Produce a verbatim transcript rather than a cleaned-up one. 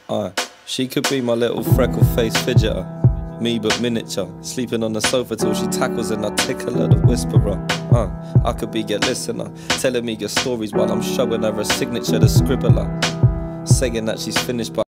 Uh, she could be my little freckle-faced fidgeter, me but miniature, sleeping on the sofa till she tackles and I tickle her, the whisperer. Uh, I could be your listener, telling me your stories while I'm showing her a signature, the scribbler, saying that she's finished but